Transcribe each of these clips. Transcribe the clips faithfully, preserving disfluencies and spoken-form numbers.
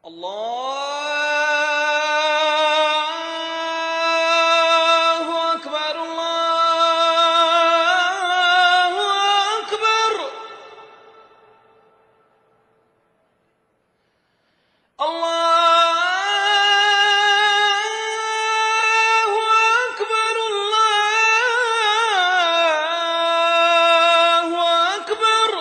الله أكبر الله أكبر الله أكبر الله أكبر.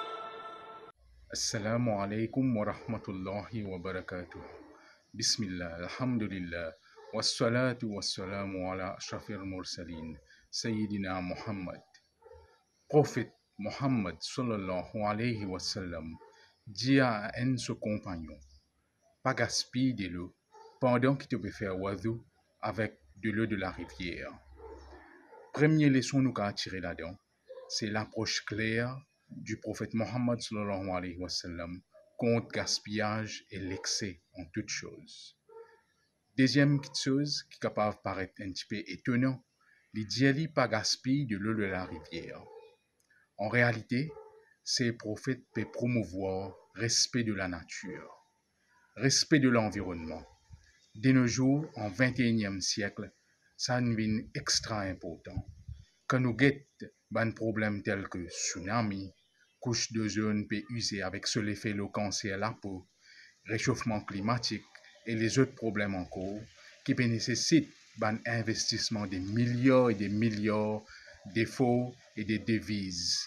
Assalamu alaikum wa rahmatullahi wa barakatuh. Bismillah, alhamdulillah, wassalatu wassalamu ala ashrafil mursalin, Sayyidina Muhammad. Prophète Muhammad sallallahu alayhi wa sallam dit à un de ses compagnons, pas gaspille de l'eau pendant qu'il te peut faire oiseau avec de l'eau de la rivière. Première leçon nous qu'à tirer là-dedans, c'est l'approche claire du prophète Mohammed sallallahu alayhi wa sallam contre gaspillage et l'excès en toutes choses. Deuxième chose qui est capable de paraître un petit peu étonnant, il dit pas gaspille de l'eau de la rivière. En réalité, ces prophètes peuvent promouvoir respect de la nature, respect de l'environnement. De nos jours, en vingt et unième siècle, ça devient extra important. Quand nous guettons des problèmes tels que tsunami, couche d'ozone peut user avec ce l'effet le cancer la peau, réchauffement climatique et les autres problèmes encore qui nécessitent un investissement de milliards et des milliards d'efforts et de devises.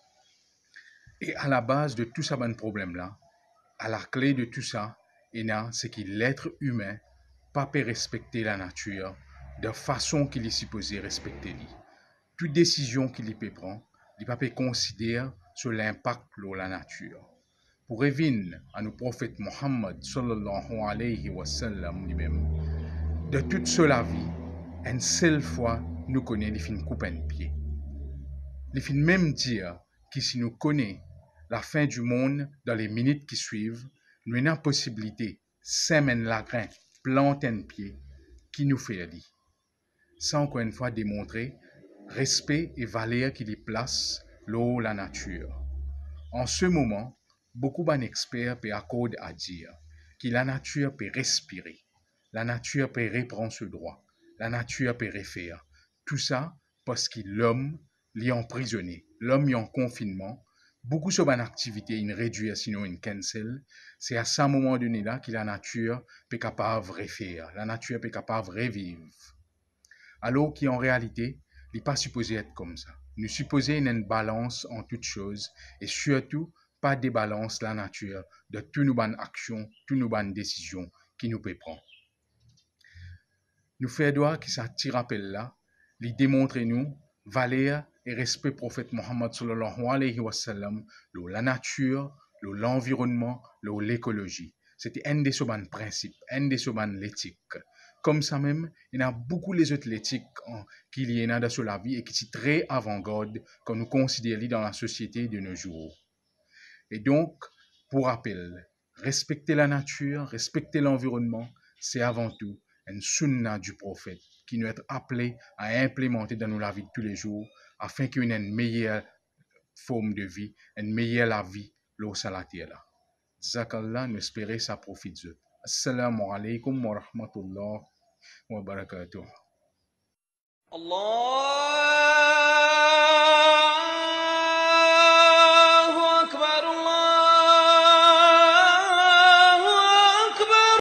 Et à la base de tout ça, ben problème-là, à la clé de tout ça, il y a ce que l'être humain pas peut respecter la nature de façon qu'il est supposé respecter. Toute décision qu'il peut prendre, il ne peut pas considérer sur l'impact de la nature. Pour revenir à nos prophètes Mohammed sallallahu alayhi wa sallam lui-même, de toute cela vie, une seule fois nous connaissons les fins couper un pied. Les fins même dire que si nous connaissons la fin du monde dans les minutes qui suivent, nous avons la possibilité, semaine la grain, planter un pied qui nous fait dire. Ça encore une fois démontrer respect et valeur qu'il y place l'eau, la nature. En ce moment, beaucoup d'experts peuvent accorder à dire que la nature peut respirer, la nature peut reprendre ce droit, la nature peut refaire. Tout ça parce que l'homme l'est emprisonné, l'homme est en confinement. Beaucoup de activités une réduire sinon une cancel. C'est à ce moment donné là que la nature peut capable de refaire, la nature peut capable de revivre. Alors qu'en réalité, il n'est pas supposé être comme ça. Nous supposons une balance en toutes choses et surtout pas débalance la nature de toutes nos bonnes actions, toutes nos bonnes décisions qui nous peut prendre. Nous faisons droit que ça tire rappel là, lui démontrer nous valeur et respect prophète Mohammed sallallahu alayhi wa sallam, la nature, l'environnement, l'écologie. C'était un des bonnes principes, un des bonnes l'éthique. Comme ça même, il y a beaucoup les autres éthiques qui y en a dans la vie et qui sont très avant-garde quand nous considérons dans la société de nos jours. Et donc, pour rappel, respecter la nature, respecter l'environnement, c'est avant tout une sunna du prophète qui nous est appelé à implémenter dans nos vie de tous les jours afin qu'il y ait une meilleure forme de vie, une meilleure vie là sur la terre. Zakallah, nous espérons ça profite de. Assalamu alaikum wa rahmatullahi wa barakatuh. الله